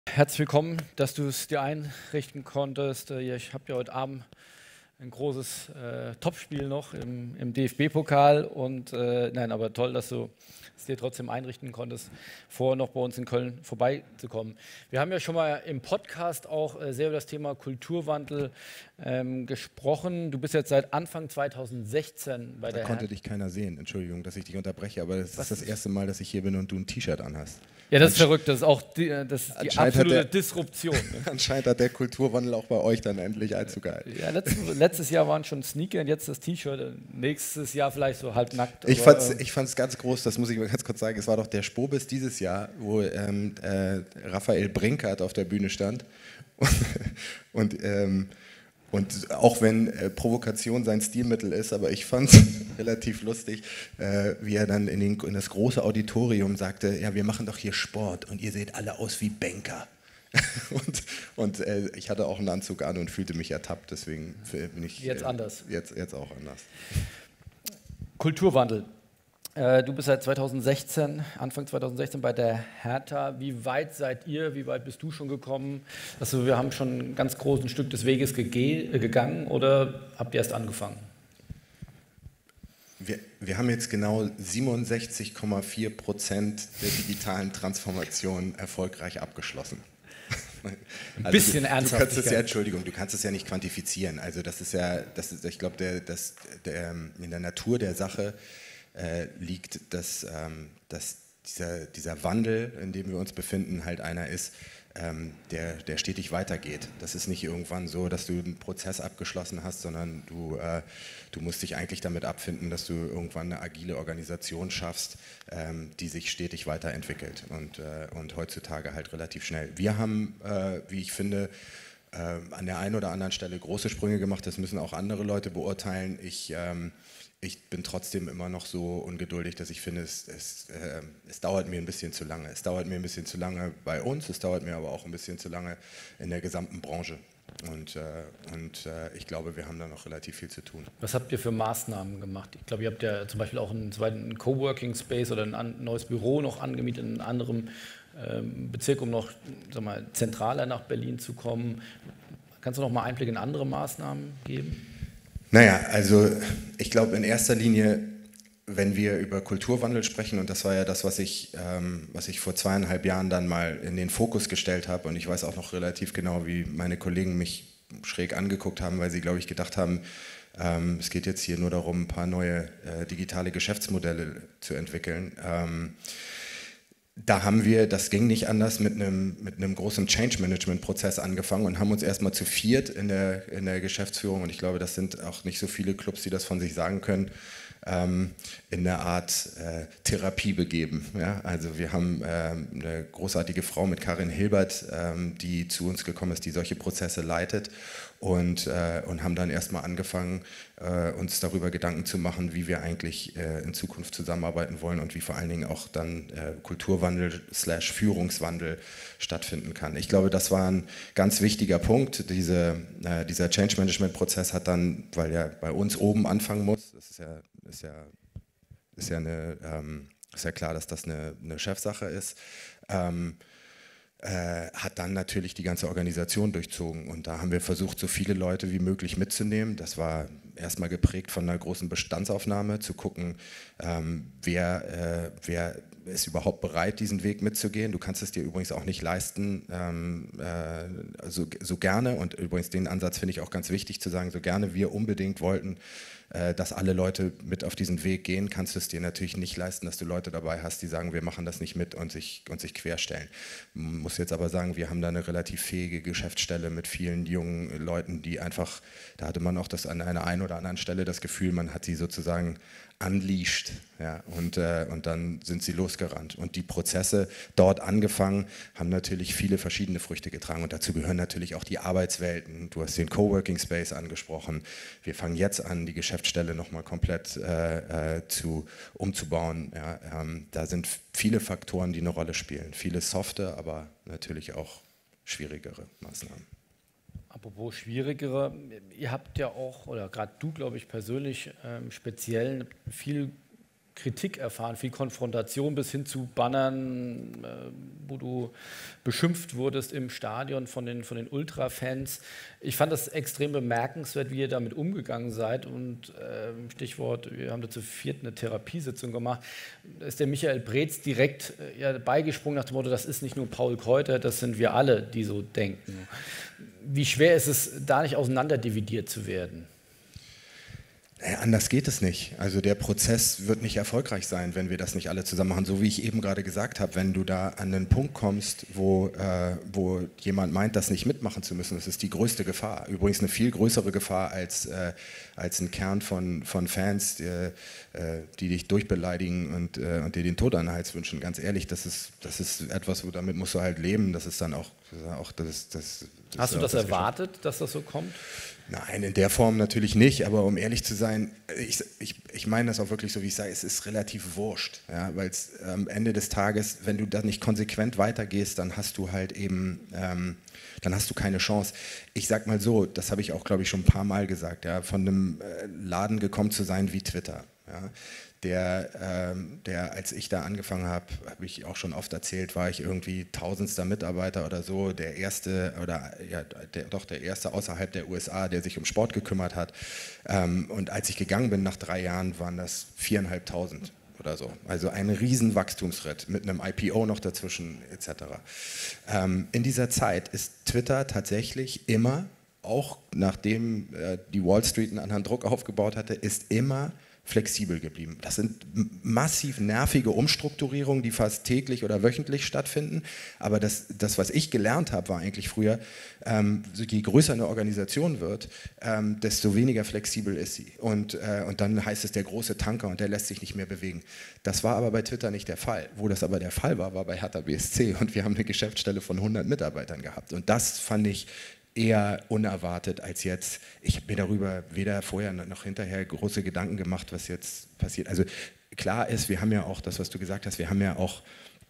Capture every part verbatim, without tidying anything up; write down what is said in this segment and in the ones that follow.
Herzlich willkommen, dass du es dir einrichten konntest. Äh, Ich habe ja heute Abend ein großes äh, Topspiel noch im, im D F B-Pokal und äh, nein, aber toll, dass du es dir trotzdem einrichten konntest, vorher noch bei uns in Köln vorbeizukommen. Wir haben ja schon mal im Podcast auch äh, sehr über das Thema Kulturwandel ähm, gesprochen. Du bist jetzt seit Anfang zweitausendsechzehn bei Da der konnte Hertha. dich keiner sehen. Entschuldigung, dass ich dich unterbreche, aber das Was ist das ist? erste Mal, dass ich hier bin und du ein T-Shirt anhast. Ja, das ist Ansch verrückt. Das ist auch die, äh, das ist die anscheinend, hat absolute der, Disruption. Ne? anscheinend hat der Kulturwandel auch bei euch dann endlich Einzug gehalten. Ja, letztes, letztes Jahr waren schon Sneaker und jetzt das T-Shirt. Nächstes Jahr vielleicht so halb nackt. Ich aber, fand's, ähm, ich fand's ganz groß, das muss ich mal ganz kurz sagen. Es war doch der Spobis dieses Jahr, wo ähm, äh, Raphael Brinkert auf der Bühne stand. Und, ähm, und auch wenn äh, Provokation sein Stilmittel ist, aber ich fand es relativ lustig, äh, wie er dann in, den, in das große Auditorium sagte, ja, wir machen doch hier Sport und ihr seht alle aus wie Banker. und und äh, ich hatte auch einen Anzug an und fühlte mich ertappt, deswegen bin ich Jetzt äh, anders. Jetzt, jetzt auch anders. Kulturwandel. Äh, du bist seit zweitausendsechzehn, Anfang zweitausendsechzehn bei der Hertha. Wie weit seid ihr, wie weit bist du schon gekommen? Also wir haben schon ein ganz großes Stück des Weges gege äh, gegangen oder habt ihr erst angefangen? Wir, wir haben jetzt genau siebenundsechzig Komma vier Prozent der digitalen Transformation erfolgreich abgeschlossen. Ein Also bisschen du, du kannst es Ernsthaftigkeit. ja, Entschuldigung, du kannst es ja nicht quantifizieren. Also das ist ja, das ist, ich glaube, der, das, der, in der Natur der Sache äh, liegt, dass, ähm, dass dieser, dieser Wandel, in dem wir uns befinden, halt einer ist, ähm, der, der stetig weitergeht. Das ist nicht irgendwann so, dass du einen Prozess abgeschlossen hast, sondern du, äh, du musst dich eigentlich damit abfinden, dass du irgendwann eine agile Organisation schaffst, ähm, die sich stetig weiterentwickelt und, äh, und heutzutage halt relativ schnell. Wir haben, äh, wie ich finde, äh, an der einen oder anderen Stelle große Sprünge gemacht, das müssen auch andere Leute beurteilen. Ich ähm, Ich bin trotzdem immer noch so ungeduldig, dass ich finde, es, es, äh, es dauert mir ein bisschen zu lange. Es dauert mir ein bisschen zu lange bei uns, es dauert mir aber auch ein bisschen zu lange in der gesamten Branche. Und, äh, und äh, ich glaube, wir haben da noch relativ viel zu tun. Was habt ihr für Maßnahmen gemacht? Ich glaube, ihr habt ja zum Beispiel auch einen zweiten Coworking Space oder ein an, neues Büro noch angemietet in einem anderen ähm, Bezirk, um noch sag mal, zentraler nach Berlin zu kommen. Kannst du noch mal Einblick in andere Maßnahmen geben? Naja, also ich glaube in erster Linie, wenn wir über Kulturwandel sprechen, und das war ja das, was ich, ähm, was ich vor zweieinhalb Jahren dann mal in den Fokus gestellt habe, und ich weiß auch noch relativ genau, wie meine Kollegen mich schräg angeguckt haben, weil sie, glaube ich, gedacht haben, ähm, es geht jetzt hier nur darum, ein paar neue äh, digitale Geschäftsmodelle zu entwickeln. Ähm, Da haben wir, das ging nicht anders, mit einem, mit einem großen Change-Management-Prozess angefangen und haben uns erstmal zu viert in der, in der Geschäftsführung, und ich glaube, das sind auch nicht so viele Clubs, die das von sich sagen können, ähm, in eine Art äh, Therapie begeben. Ja? Also wir haben ähm, eine großartige Frau mit Karin Hilbert, ähm, die zu uns gekommen ist, die solche Prozesse leitet, und, äh, und haben dann erstmal angefangen, äh, uns darüber Gedanken zu machen, wie wir eigentlich äh, in Zukunft zusammenarbeiten wollen und wie vor allen Dingen auch dann äh, Kulturwandel slash Führungswandel stattfinden kann. Ich glaube, das war ein ganz wichtiger Punkt. Diese, äh, dieser Change-Management-Prozess hat dann, weil er bei uns oben anfangen muss, das ist ja, ist ja, ist ja, eine, ähm, ist ja klar, dass das eine, eine Chefsache ist, ähm, Äh, hat dann natürlich die ganze Organisation durchzogen, und da haben wir versucht, so viele Leute wie möglich mitzunehmen. Das war erstmal geprägt von einer großen Bestandsaufnahme, zu gucken, ähm, wer, äh, wer ist überhaupt bereit, diesen Weg mitzugehen. Du kannst es dir übrigens auch nicht leisten, ähm, äh, so, so gerne, und übrigens den Ansatz finde ich auch ganz wichtig zu sagen, so gerne wir unbedingt wollten, dass alle Leute mit auf diesen Weg gehen, kannst du es dir natürlich nicht leisten, dass du Leute dabei hast, die sagen, wir machen das nicht mit und sich, und sich querstellen. Man muss jetzt aber sagen, wir haben da eine relativ fähige Geschäftsstelle mit vielen jungen Leuten, die einfach, da hatte man auch das an einer einen oder anderen Stelle das Gefühl, man hat sie sozusagen unleashed, ja, und, äh, und dann sind sie losgerannt. Und die Prozesse dort angefangen, haben natürlich viele verschiedene Früchte getragen, und dazu gehören natürlich auch die Arbeitswelten. Du hast den Coworking Space angesprochen. Wir fangen jetzt an, die Geschäftsstelle nochmal komplett äh, äh, zu, umzubauen. Ja, ähm, da sind viele Faktoren, die eine Rolle spielen. Viele softe, aber natürlich auch schwierigere Maßnahmen. Apropos schwierigere, ihr habt ja auch, oder gerade du, glaube ich, persönlich ähm, speziell viel Kritik erfahren, viel Konfrontation bis hin zu Bannern, äh, wo du beschimpft wurdest im Stadion von den, von den Ultra-Fans. Ich fand das extrem bemerkenswert, wie ihr damit umgegangen seid. Und äh, Stichwort, wir haben dazu viert eine Therapiesitzung gemacht, da ist der Michael Breetz direkt äh, ja, beigesprungen nach dem Motto, das ist nicht nur Paul Keuter, das sind wir alle, die so denken. Wie schwer ist es, da nicht auseinanderdividiert zu werden? Naja, anders geht es nicht. Also der Prozess wird nicht erfolgreich sein, wenn wir das nicht alle zusammen machen. So wie ich eben gerade gesagt habe, wenn du da an einen Punkt kommst, wo, äh, wo jemand meint, das nicht mitmachen zu müssen, das ist die größte Gefahr. Übrigens eine viel größere Gefahr als, äh, als ein Kern von, von Fans, die, äh, die dich durchbeleidigen und, äh, und dir den Tod an den Hals wünschen. Ganz ehrlich, das ist, das ist etwas, wo damit musst du halt leben. Das ist dann auch, auch das, das, das Hast du das, das erwartet, dass das so kommt? Nein, in der Form natürlich nicht, aber um ehrlich zu sein, ich, ich, ich meine das auch wirklich so, wie ich sage, es ist relativ wurscht, ja, weil es am Ende des Tages, wenn du da nicht konsequent weitergehst, dann hast du halt eben, ähm, dann hast du keine Chance. Ich sag mal so, das habe ich auch, glaube ich, schon ein paar Mal gesagt, ja, von einem äh, Laden gekommen zu sein wie Twitter, ja, der, ähm, der, als ich da angefangen habe, habe ich auch schon oft erzählt, war ich irgendwie tausendster Mitarbeiter oder so, der erste, oder ja, der, doch der erste außerhalb der U S A, der sich um Sport gekümmert hat. Ähm, und als ich gegangen bin nach drei Jahren, waren das viereinhalbtausend oder so. Also ein riesen Wachstumsschritt mit einem I P O noch dazwischen et cetera. Ähm, in dieser Zeit ist Twitter tatsächlich immer, auch nachdem äh, die Wall Street einen anderen Druck aufgebaut hatte, ist immer flexibel geblieben. Das sind massiv nervige Umstrukturierungen, die fast täglich oder wöchentlich stattfinden. Aber das, das was ich gelernt habe, war eigentlich früher, ähm, je größer eine Organisation wird, ähm, desto weniger flexibel ist sie. Und, äh, und dann heißt es der große Tanker und der lässt sich nicht mehr bewegen. Das war aber bei Twitter nicht der Fall. Wo das aber der Fall war, war bei Hertha B S C und wir haben eine Geschäftsstelle von hundert Mitarbeitern gehabt. Und das fand ich eher unerwartet als jetzt. Ich habe mir darüber weder vorher noch hinterher große Gedanken gemacht, was jetzt passiert. Also klar ist, wir haben ja auch das, was du gesagt hast, wir haben ja auch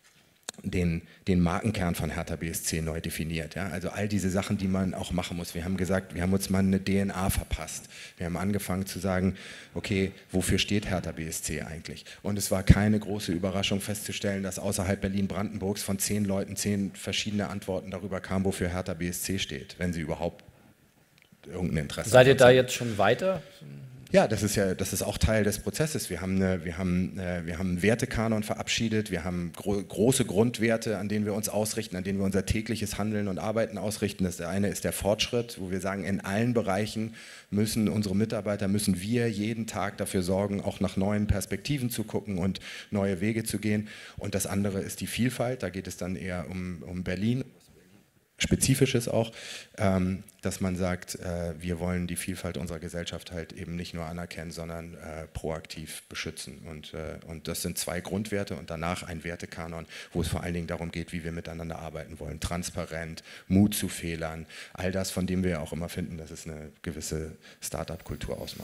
den, den Markenkern von Hertha B S C neu definiert. Ja? Also all diese Sachen, die man auch machen muss. Wir haben gesagt, wir haben uns mal eine D N A verpasst. Wir haben angefangen zu sagen, okay, wofür steht Hertha B S C eigentlich? Und es war keine große Überraschung festzustellen, dass außerhalb Berlin-Brandenburgs von zehn Leuten zehn verschiedene Antworten darüber kamen, wofür Hertha B S C steht, wenn sie überhaupt irgendein Interesse haben. Seid ihr da jetzt schon weiter? Ja, das ist ja, das ist auch Teil des Prozesses. Wir haben, eine, wir haben, äh, wir haben einen Wertekanon verabschiedet, wir haben gro große Grundwerte, an denen wir uns ausrichten, an denen wir unser tägliches Handeln und Arbeiten ausrichten. Das eine ist der Fortschritt, wo wir sagen, in allen Bereichen müssen unsere Mitarbeiter, müssen wir jeden Tag dafür sorgen, auch nach neuen Perspektiven zu gucken und neue Wege zu gehen. Und das andere ist die Vielfalt, da geht es dann eher um, um Berlin. Spezifisches auch, ähm, dass man sagt, äh, wir wollen die Vielfalt unserer Gesellschaft halt eben nicht nur anerkennen, sondern äh, proaktiv beschützen. Und, äh, und das sind zwei Grundwerte und danach ein Wertekanon, wo es vor allen Dingen darum geht, wie wir miteinander arbeiten wollen. Transparent, Mut zu Fehlern, all das, von dem wir ja auch immer finden, dass es eine gewisse Start-up-Kultur ausmacht.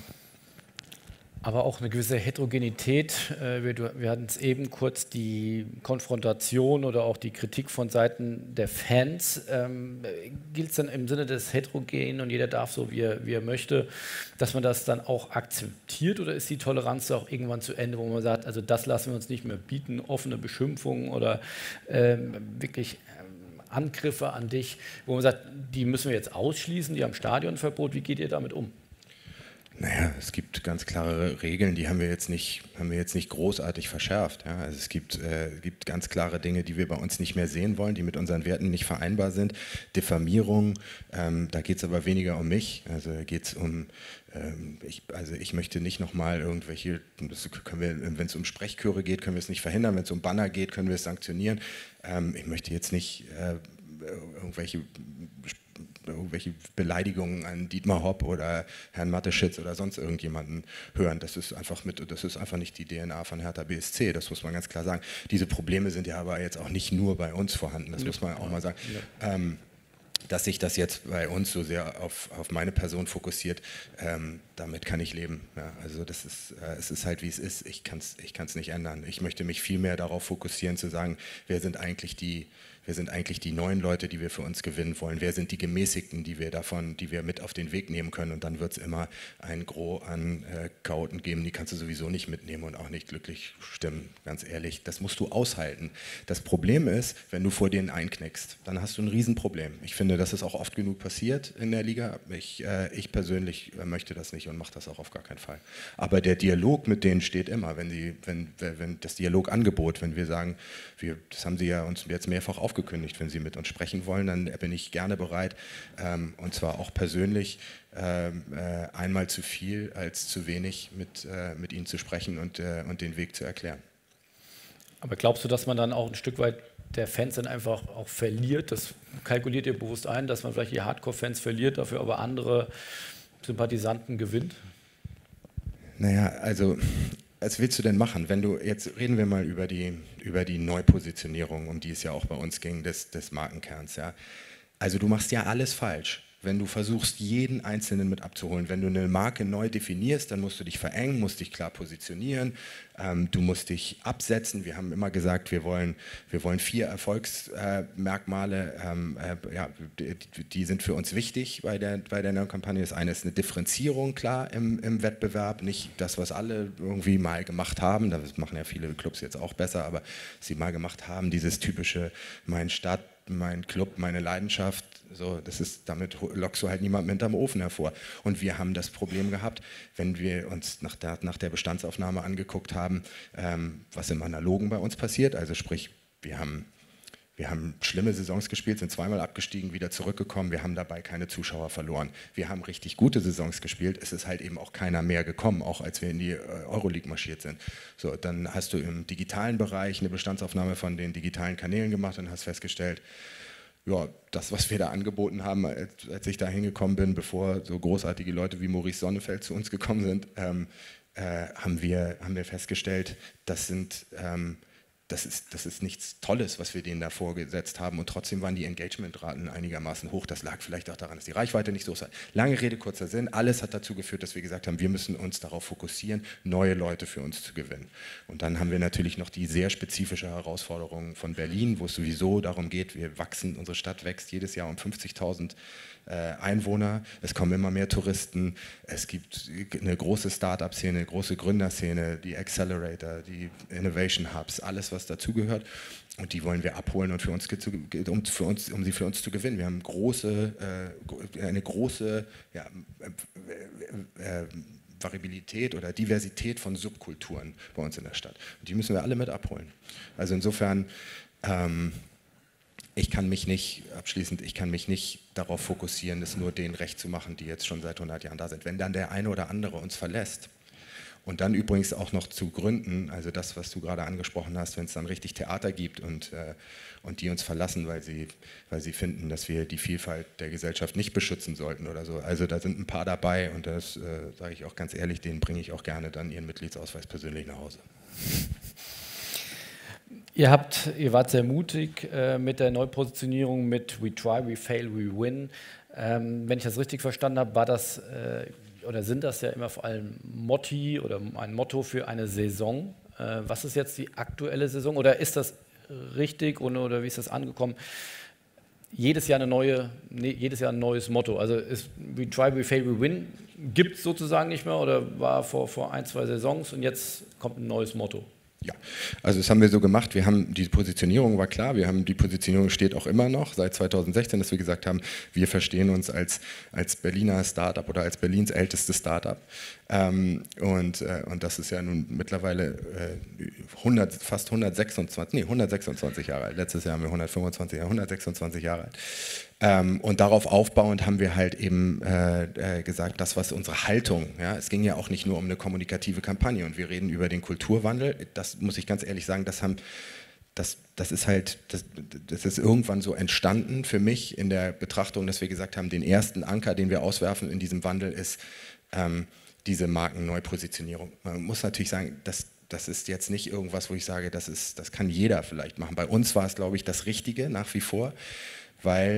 Aber auch eine gewisse Heterogenität. Wir, wir hatten es eben kurz, die Konfrontation oder auch die Kritik von Seiten der Fans. Ähm, gilt es dann im Sinne des Heterogenen und jeder darf so, wie er, wie er möchte, dass man das dann auch akzeptiert, oder ist die Toleranz auch irgendwann zu Ende, wo man sagt, also das lassen wir uns nicht mehr bieten, offene Beschimpfungen oder ähm, wirklich ähm, Angriffe an dich, wo man sagt, die müssen wir jetzt ausschließen, die haben Stadionverbot, wie geht ihr damit um? Naja, es gibt ganz klare Regeln, die haben wir jetzt nicht, haben wir jetzt nicht großartig verschärft. Ja? Also es gibt, äh, gibt ganz klare Dinge, die wir bei uns nicht mehr sehen wollen, die mit unseren Werten nicht vereinbar sind. Diffamierung, ähm, da geht es aber weniger um mich. Also geht es um, ähm, ich, also ich möchte nicht nochmal irgendwelche, das können wir, wenn es um Sprechchöre geht, können wir es nicht verhindern, wenn es um Banner geht, können wir es sanktionieren. Ähm, ich möchte jetzt nicht äh, irgendwelche irgendwelche Beleidigungen an Dietmar Hopp oder Herrn Mateschitz oder sonst irgendjemanden hören. Das ist einfach mit, das ist einfach nicht die D N A von Hertha B S C, das muss man ganz klar sagen. Diese Probleme sind ja aber jetzt auch nicht nur bei uns vorhanden, das ja. muss man auch mal sagen. Ja. Ähm, dass sich das jetzt bei uns so sehr auf, auf meine Person fokussiert, ähm, damit kann ich leben. Ja, also das ist, äh, es ist halt wie es ist, ich kann es ich kann's nicht ändern. Ich möchte mich viel mehr darauf fokussieren, zu sagen, wer sind eigentlich die wer sind eigentlich die neuen Leute, die wir für uns gewinnen wollen, wer sind die Gemäßigten, die wir davon, die wir mit auf den Weg nehmen können, und dann wird es immer ein Gros an äh, Chaoten geben, die kannst du sowieso nicht mitnehmen und auch nicht glücklich stimmen, ganz ehrlich, das musst du aushalten. Das Problem ist, wenn du vor denen einknickst, dann hast du ein Riesenproblem. Ich finde, das ist auch oft genug passiert in der Liga, ich, äh, ich persönlich äh, möchte das nicht und mache das auch auf gar keinen Fall. Aber der Dialog mit denen steht immer, wenn, sie, wenn, wenn das Dialogangebot, wenn wir sagen, wir, das haben sie ja uns jetzt mehrfach aufgekündigt, wenn sie mit uns sprechen wollen, dann bin ich gerne bereit, ähm, und zwar auch persönlich, ähm, äh, einmal zu viel als zu wenig mit, äh, mit ihnen zu sprechen und, äh, und den Weg zu erklären. Aber glaubst du, dass man dann auch ein Stück weit der Fans dann einfach auch verliert? Das kalkuliert ihr bewusst ein, dass man vielleicht die Hardcore-Fans verliert, dafür aber andere Sympathisanten gewinnt? Naja, also was willst du denn machen? Wenn du, jetzt reden wir mal über die, über die Neupositionierung, um die es ja auch bei uns ging, des, des Markenkerns. Ja? Also du machst ja alles falsch. Wenn du versuchst, jeden Einzelnen mit abzuholen, wenn du eine Marke neu definierst, dann musst du dich verengen, musst dich klar positionieren, ähm, du musst dich absetzen. Wir haben immer gesagt, wir wollen, wir wollen vier Erfolgsmerkmale, äh, ähm, äh, ja, die, die sind für uns wichtig bei der, bei der neuen Kampagne. Das eine ist eine Differenzierung, klar, im, im Wettbewerb, nicht das, was alle irgendwie mal gemacht haben, das machen ja viele Clubs jetzt auch besser, aber sie mal gemacht haben, dieses typische, mein Stadt, mein Club, meine Leidenschaft, so, das ist, damit lockst du halt niemanden hinterm Ofen hervor. Und wir haben das Problem gehabt, wenn wir uns nach der, nach der Bestandsaufnahme angeguckt haben, ähm, was im Analogen bei uns passiert, also sprich, wir haben, wir haben schlimme Saisons gespielt, sind zweimal abgestiegen, wieder zurückgekommen, wir haben dabei keine Zuschauer verloren. Wir haben richtig gute Saisons gespielt, es ist halt eben auch keiner mehr gekommen, auch als wir in die Euroleague marschiert sind. So, dann hast du im digitalen Bereich eine Bestandsaufnahme von den digitalen Kanälen gemacht und hast festgestellt, ja, das, was wir da angeboten haben, als, als ich da hingekommen bin, bevor so großartige Leute wie Maurice Sonnefeld zu uns gekommen sind, ähm, äh, haben, wir, haben wir festgestellt, das sind... Ähm, Das ist, das ist nichts Tolles, was wir denen da vorgesetzt haben, und trotzdem waren die Engagementraten einigermaßen hoch. Das lag vielleicht auch daran, dass die Reichweite nicht so ist. Lange Rede, kurzer Sinn, alles hat dazu geführt, dass wir gesagt haben, wir müssen uns darauf fokussieren, neue Leute für uns zu gewinnen. Und dann haben wir natürlich noch die sehr spezifische Herausforderung von Berlin, wo es sowieso darum geht, wir wachsen, unsere Stadt wächst jedes Jahr um fünfzigtausend Einwohner, es kommen immer mehr Touristen, es gibt eine große Start-up-Szene, eine große Gründerszene, die Accelerator, die Innovation Hubs, alles was dazugehört, und die wollen wir abholen und für uns, um, für uns, um sie für uns zu gewinnen. Wir haben große, äh, eine große ja, äh, äh, Variabilität oder Diversität von Subkulturen bei uns in der Stadt. Und die müssen wir alle mit abholen. Also insofern ähm, ich kann mich nicht, abschließend, ich kann mich nicht darauf fokussieren, es nur denen recht zu machen, die jetzt schon seit hundert Jahren da sind. Wenn dann der eine oder andere uns verlässt und dann übrigens auch noch zu gründen, also das, was du gerade angesprochen hast, wenn es dann richtig Theater gibt und, äh, und die uns verlassen, weil sie, weil sie finden, dass wir die Vielfalt der Gesellschaft nicht beschützen sollten oder so. Also da sind ein paar dabei, und das äh, sage ich auch ganz ehrlich, denen bringe ich auch gerne dann ihren Mitgliedsausweis persönlich nach Hause. Ihr, habt, ihr wart sehr mutig äh, mit der Neupositionierung mit We Try, We Fail, We Win. Ähm, wenn ich das richtig verstanden habe, war das, äh, oder sind das ja immer vor allem Motti oder ein Motto für eine Saison. Äh, was ist jetzt die aktuelle Saison, oder ist das richtig, oder, oder wie ist das angekommen? Jedes Jahr, eine neue, nee, jedes Jahr ein neues Motto. Also ist We Try, We Fail, We Win gibt es sozusagen nicht mehr, oder war vor, vor ein, zwei Saisons und jetzt kommt ein neues Motto? Ja, also das haben wir so gemacht, wir haben, die Positionierung war klar, wir haben, die Positionierung steht auch immer noch seit zweitausendsechzehn, dass wir gesagt haben, wir verstehen uns als, als Berliner Startup oder als Berlins ältestes Startup, ähm, und, äh, und das ist ja nun mittlerweile äh, hundert, fast hundertsechsundzwanzig, nee, hundertsechsundzwanzig Jahre alt, letztes Jahr haben wir hundertfünfundzwanzig, hundertsechsundzwanzig Jahre alt. Ähm, und darauf aufbauend haben wir halt eben äh, gesagt, das was unsere Haltung, ja, es ging ja auch nicht nur um eine kommunikative Kampagne, und wir reden über den Kulturwandel, das muss ich ganz ehrlich sagen, das haben, das, das ist halt, das, das ist irgendwann so entstanden für mich in der Betrachtung, dass wir gesagt haben, den ersten Anker, den wir auswerfen in diesem Wandel ist ähm, diese Markenneupositionierung. Man muss natürlich sagen, das Das ist jetzt nicht irgendwas, wo ich sage, das, ist, das kann jeder vielleicht machen. Bei uns war es, glaube ich, das Richtige nach wie vor, weil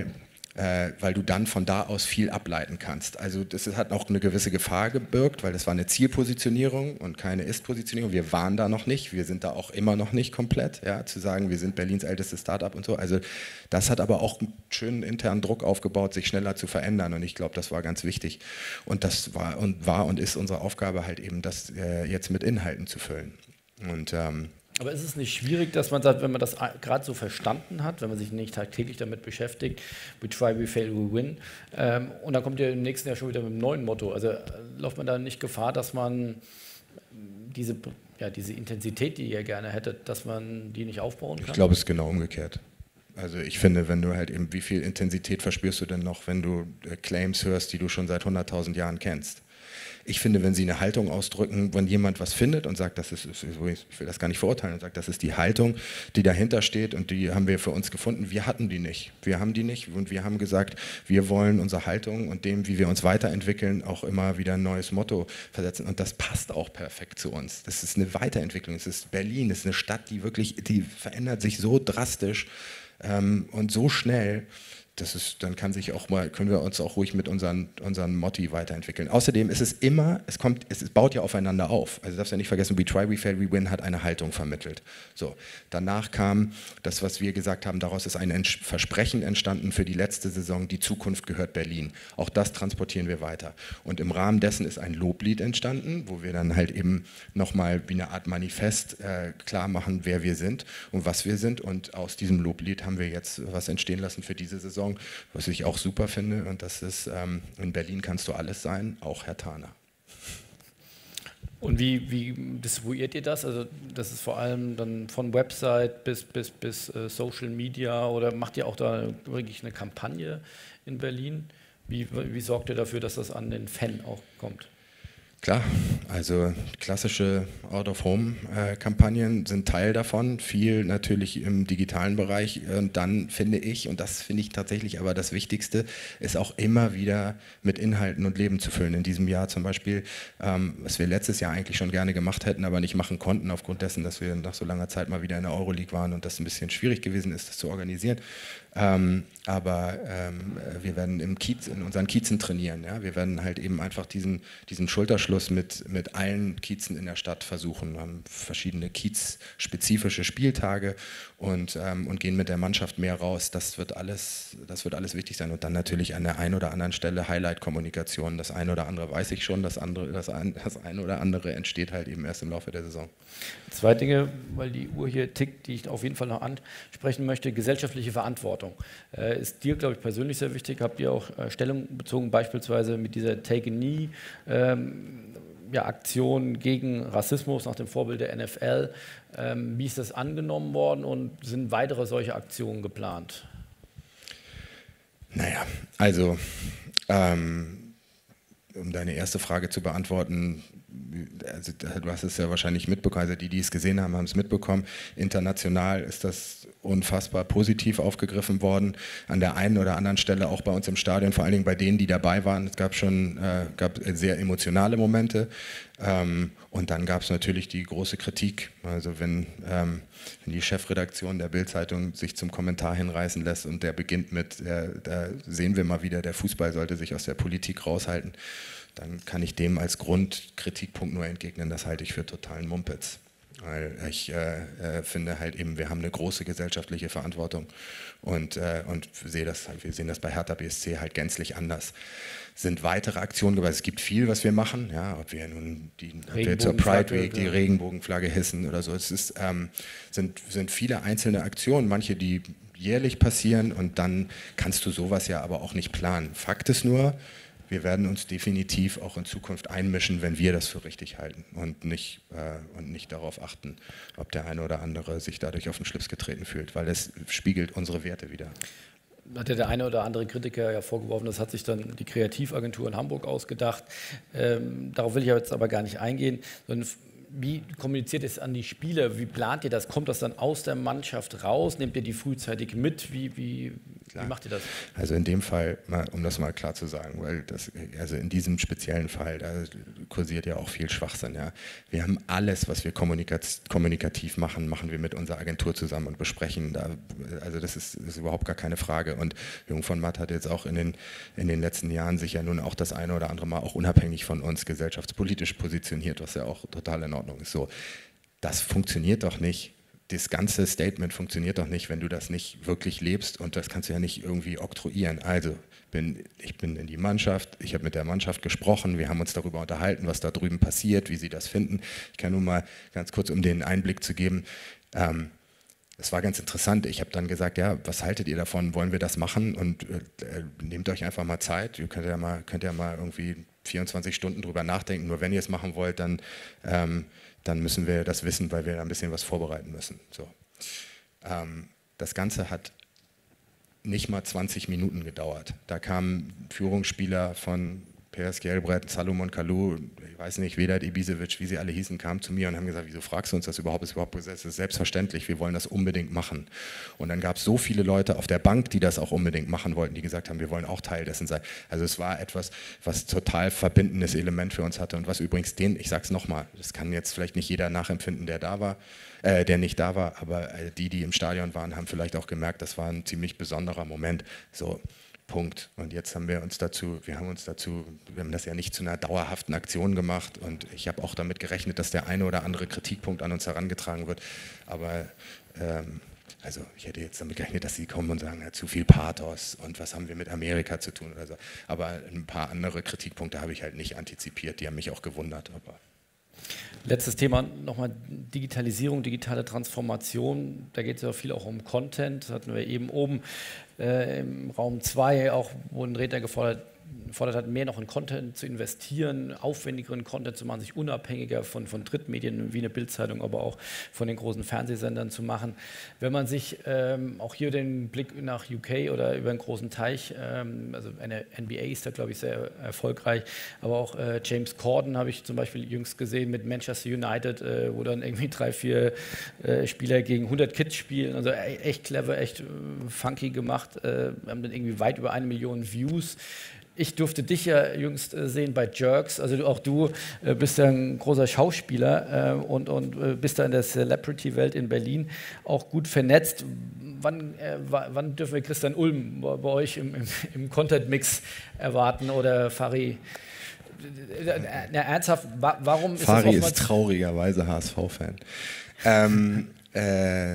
äh, weil du dann von da aus viel ableiten kannst. Also das hat auch eine gewisse Gefahr gebirgt, weil das war eine Zielpositionierung und keine Ist-Positionierung. Wir waren da noch nicht, wir sind da auch immer noch nicht komplett, ja, zu sagen, wir sind Berlins ältestes Startup und so. Also das hat aber auch einen schönen internen Druck aufgebaut, sich schneller zu verändern, und ich glaube, das war ganz wichtig. Und das war und, war und ist unsere Aufgabe halt eben, das äh, jetzt mit Inhalten zu füllen. Und ähm, aber ist es nicht schwierig, dass man sagt, wenn man das gerade so verstanden hat, wenn man sich nicht tagtäglich damit beschäftigt, we try, we fail, we win, ähm, und dann kommt ihr im nächsten Jahr schon wieder mit einem neuen Motto. Also äh, läuft man da nicht Gefahr, dass man diese, ja, diese Intensität, die ihr gerne hättet, dass man die nicht aufbauen kann? Ich glaube, es ist genau umgekehrt. Also ich finde, wenn du halt eben, wie viel Intensität verspürst du denn noch, wenn du äh, Claims hörst, die du schon seit hunderttausend Jahren kennst? Ich finde, wenn sie eine Haltung ausdrücken, wenn jemand was findet und sagt, das ist, ich will das gar nicht verurteilen, und sagt, das ist die Haltung, die dahinter steht, und die haben wir für uns gefunden. Wir hatten die nicht. Wir haben die nicht, und wir haben gesagt, wir wollen unsere Haltung und dem, wie wir uns weiterentwickeln, auch immer wieder ein neues Motto versetzen, und das passt auch perfekt zu uns. Das ist eine Weiterentwicklung. Es ist Berlin, es ist eine Stadt, die wirklich, die verändert sich so drastisch ähm, und so schnell. Das ist, dann kann sich auch mal, können wir uns auch ruhig mit unseren, unseren Motti weiterentwickeln. Außerdem ist es immer, es kommt, es baut ja aufeinander auf. Also darfst ja nicht vergessen, we try, we fail, we win hat eine Haltung vermittelt. So, danach kam das, was wir gesagt haben, daraus ist ein Ents- Versprechen entstanden für die letzte Saison, die Zukunft gehört Berlin. Auch das transportieren wir weiter. Und im Rahmen dessen ist ein Loblied entstanden, wo wir dann halt eben nochmal wie eine Art Manifest äh, klar machen, wer wir sind und was wir sind. Und aus diesem Loblied haben wir jetzt was entstehen lassen für diese Saison, was ich auch super finde, und das ist, ähm, in Berlin kannst du alles sein, auch Herr Thaner. Und wie, wie distribuiert ihr das? Also das ist vor allem dann von Website bis, bis, bis äh, Social Media, oder macht ihr auch da wirklich eine Kampagne in Berlin? Wie, wie sorgt ihr dafür, dass das an den Fan auch kommt? Klar, also klassische Out-of-Home-Kampagnen sind Teil davon, viel natürlich im digitalen Bereich. Und dann finde ich, und das finde ich tatsächlich aber das Wichtigste, ist auch immer wieder mit Inhalten und Leben zu füllen. In diesem Jahr zum Beispiel, ähm, was wir letztes Jahr eigentlich schon gerne gemacht hätten, aber nicht machen konnten, aufgrund dessen, dass wir nach so langer Zeit mal wieder in der Euroleague waren und das ein bisschen schwierig gewesen ist, das zu organisieren. Ähm, aber ähm, wir werden im Kiez, in unseren Kiezen trainieren. Ja? Wir werden halt eben einfach diesen, diesen Schulterschluss mit, mit allen Kiezen in der Stadt versuchen. Wir haben verschiedene kiezspezifische Spieltage und, ähm, und gehen mit der Mannschaft mehr raus. Das wird alles, das wird alles wichtig sein. Und dann natürlich an der einen oder anderen Stelle Highlight-Kommunikation. Das eine oder andere weiß ich schon, das, andere, das, ein, das eine oder andere entsteht halt eben erst im Laufe der Saison. Zwei Dinge, weil die Uhr hier tickt, die ich auf jeden Fall noch ansprechen möchte. Gesellschaftliche Verantwortung äh, ist dir, glaube ich, persönlich sehr wichtig. Habt ihr auch äh, Stellung bezogen, beispielsweise mit dieser Take a Knee ähm, ja, Aktion gegen Rassismus nach dem Vorbild der N F L. Ähm, wie ist das angenommen worden und sind weitere solche Aktionen geplant? Naja, also ähm, um deine erste Frage zu beantworten, also, du hast es ja wahrscheinlich mitbekommen, also die, die es gesehen haben, haben es mitbekommen. International ist das unfassbar positiv aufgegriffen worden. An der einen oder anderen Stelle auch bei uns im Stadion, vor allen Dingen bei denen, die dabei waren. Es gab schon äh, gab sehr emotionale Momente. Ähm, und dann gab es natürlich die große Kritik. Also wenn, ähm, wenn die Chefredaktion der Bild-Zeitung sich zum Kommentar hinreißen lässt und der beginnt mit, äh, da sehen wir mal wieder, der Fußball sollte sich aus der Politik raushalten, dann kann ich dem als Grundkritikpunkt nur entgegnen, das halte ich für totalen Mumpitz. Weil ich äh, äh, finde halt eben, wir haben eine große gesellschaftliche Verantwortung und, äh, und sehe das, wir sehen das bei Hertha B S C halt gänzlich anders. Es sind weitere Aktionen, weil es gibt viel, was wir machen, ja, ob wir nun die, ob wir zur Pride Week die Regenbogenflagge hissen oder so, es ist, ähm, sind, sind viele einzelne Aktionen, manche, die jährlich passieren, und dann kannst du sowas ja aber auch nicht planen. Fakt ist nur, wir werden uns definitiv auch in Zukunft einmischen, wenn wir das für richtig halten und nicht, äh, und nicht darauf achten, ob der eine oder andere sich dadurch auf den Schlips getreten fühlt, weil es spiegelt unsere Werte wider. Hat ja der eine oder andere Kritiker ja vorgeworfen, das hat sich dann die Kreativagentur in Hamburg ausgedacht. Ähm, darauf will ich jetzt aber gar nicht eingehen, sondern wie kommuniziert es an die Spieler? Wie plant ihr das? Kommt das dann aus der Mannschaft raus? Nehmt ihr die frühzeitig mit? Wie, wie Wie macht ihr das? Also in dem Fall, um das mal klar zu sagen, weil das, also in diesem speziellen Fall, da kursiert ja auch viel Schwachsinn. Ja. Wir haben alles, was wir kommunikativ machen, machen wir mit unserer Agentur zusammen und besprechen. Da, also das ist, ist überhaupt gar keine Frage. Und Jung von Matt hat jetzt auch in den, in den letzten Jahren sich ja nun auch das eine oder andere Mal auch unabhängig von uns gesellschaftspolitisch positioniert, was ja auch total in Ordnung ist. So, das funktioniert doch nicht. Das ganze Statement funktioniert doch nicht, wenn du das nicht wirklich lebst, und das kannst du ja nicht irgendwie oktroyieren. Also bin, ich bin in die Mannschaft, ich habe mit der Mannschaft gesprochen, wir haben uns darüber unterhalten, was da drüben passiert, wie sie das finden. Ich kann nur mal ganz kurz, um den Einblick zu geben, ähm, das war ganz interessant. Ich habe dann gesagt, ja, was haltet ihr davon, wollen wir das machen, und äh, nehmt euch einfach mal Zeit, ihr könnt ja mal, könnt ja mal irgendwie vierundzwanzig Stunden drüber nachdenken, nur wenn ihr es machen wollt, dann ähm, dann müssen wir das wissen, weil wir da ein bisschen was vorbereiten müssen. So. Ähm, das Ganze hat nicht mal zwanzig Minuten gedauert. Da kamen Führungsspieler von P S G Elbrett, Salomon Kalou, ich weiß nicht, Vedat Ibisevic, wie sie alle hießen, kamen zu mir und haben gesagt, wieso fragst du uns das überhaupt? Das ist überhaupt gesetzt? Das ist selbstverständlich, wir wollen das unbedingt machen. Und dann gab es so viele Leute auf der Bank, die das auch unbedingt machen wollten, die gesagt haben, wir wollen auch Teil dessen sein. Also es war etwas, was total verbindendes Element für uns hatte, und was übrigens den, ich sag's nochmal, das kann jetzt vielleicht nicht jeder nachempfinden, der da war, äh, der nicht da war, aber äh, die, die im Stadion waren, haben vielleicht auch gemerkt, das war ein ziemlich besonderer Moment. So. Punkt. Und jetzt haben wir uns dazu, wir haben uns dazu, wir haben das ja nicht zu einer dauerhaften Aktion gemacht, und ich habe auch damit gerechnet, dass der eine oder andere Kritikpunkt an uns herangetragen wird, aber ähm, also ich hätte jetzt damit gerechnet, dass sie kommen und sagen, ja, zu viel Pathos und was haben wir mit Amerika zu tun oder so, aber ein paar andere Kritikpunkte habe ich halt nicht antizipiert, die haben mich auch gewundert. Aber letztes Thema nochmal Digitalisierung, digitale Transformation. Da geht es ja viel auch um Content. Das hatten wir eben oben äh, im Raum zwei auch, wo ein Redner gefordert, gefordert hat, mehr noch in Content zu investieren, aufwendigeren Content zu machen, sich unabhängiger von, von Drittmedien wie eine Bild-Zeitung, aber auch von den großen Fernsehsendern zu machen. Wenn man sich ähm, auch hier den Blick nach U K oder über einen großen Teich, ähm, also eine N B A ist da, glaube ich, sehr erfolgreich, aber auch äh, James Corden habe ich zum Beispiel jüngst gesehen mit Manchester United, äh, wo dann irgendwie drei, vier äh, Spieler gegen hundert Kids spielen, also e echt clever, echt äh, funky gemacht, äh, haben dann irgendwie weit über eine Million Views. Ich durfte dich ja jüngst äh, sehen bei Jerks, also du, auch du äh, bist ja ein großer Schauspieler äh, und, und äh, bist da in der Celebrity-Welt in Berlin auch gut vernetzt. Wann, äh, wann dürfen wir Christian Ulm bei, bei euch im, im, im Content-Mix erwarten oder Fari? Na, ernsthaft, wa warum ist Fari das ist traurigerweise H S V-Fan. ähm, äh,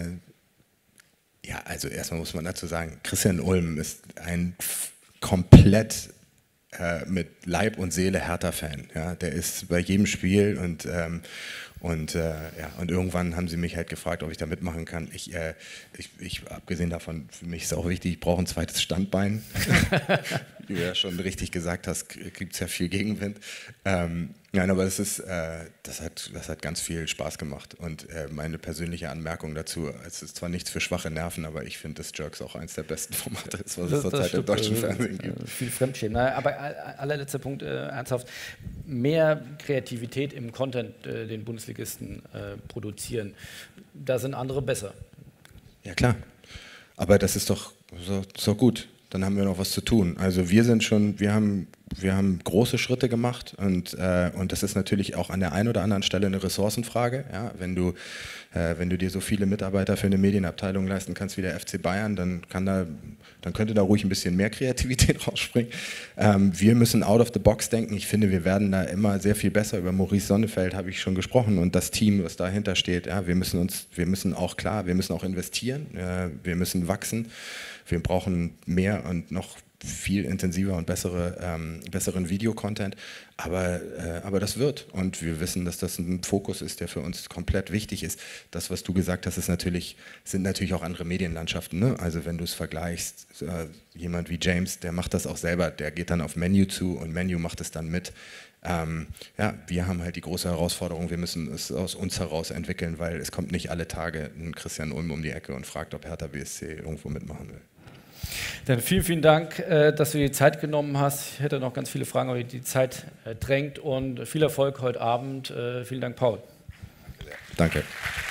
ja, also erstmal muss man dazu sagen, Christian Ulm ist ein komplett mit Leib und Seele Hertha-Fan. Ja, der ist bei jedem Spiel, und, ähm, und, äh, ja, und irgendwann haben sie mich halt gefragt, ob ich da mitmachen kann. Ich, äh, ich, ich abgesehen davon, für mich ist auch wichtig, ich brauche ein zweites Standbein. Wie du ja schon richtig gesagt hast, gibt es ja viel Gegenwind. Ähm, nein, aber das, ist, äh, das, hat, das hat ganz viel Spaß gemacht. Und äh, meine persönliche Anmerkung dazu, es ist zwar nichts für schwache Nerven, aber ich finde, dass Jerks auch eins der besten Formate ist, was es zurzeit im deutschen Fernsehen gibt. Viel Fremdschämen. Aber allerletzter Punkt, äh, ernsthaft, mehr Kreativität im Content, äh, den Bundesligisten äh, produzieren, da sind andere besser. Ja klar, aber das ist doch so, so gut. Dann haben wir noch was zu tun. Also wir sind schon, wir haben, wir haben große Schritte gemacht, und, äh, und das ist natürlich auch an der einen oder anderen Stelle eine Ressourcenfrage. Ja? Wenn du, äh, wenn du dir so viele Mitarbeiter für eine Medienabteilung leisten kannst wie der F C Bayern, dann, kann da, dann könnte da ruhig ein bisschen mehr Kreativität rausspringen. Ähm, wir müssen out of the box denken. Ich finde, wir werden da immer sehr viel besser. Über Maurice Sonnefeld habe ich schon gesprochen, und das Team, was dahinter steht. Ja? Wir müssen uns, wir müssen auch klar, wir müssen auch investieren, äh, wir müssen wachsen. Wir brauchen mehr und noch viel intensiver und bessere, ähm, besseren Videocontent, aber, äh, aber das wird, und wir wissen, dass das ein Fokus ist, der für uns komplett wichtig ist. Das, was du gesagt hast, ist natürlich, sind natürlich auch andere Medienlandschaften, ne? Also wenn du es vergleichst, äh, jemand wie James, der macht das auch selber, der geht dann auf Menu zu und Menu macht es dann mit. Ähm, ja, wir haben halt die große Herausforderung, wir müssen es aus uns heraus entwickeln, weil es kommt nicht alle Tage ein Christian Ulm um die Ecke und fragt, ob Hertha B S C irgendwo mitmachen will. Dann vielen, vielen Dank, dass du dir die Zeit genommen hast. Ich hätte noch ganz viele Fragen, aber die Zeit drängt, und viel Erfolg heute Abend. Vielen Dank, Paul. Danke.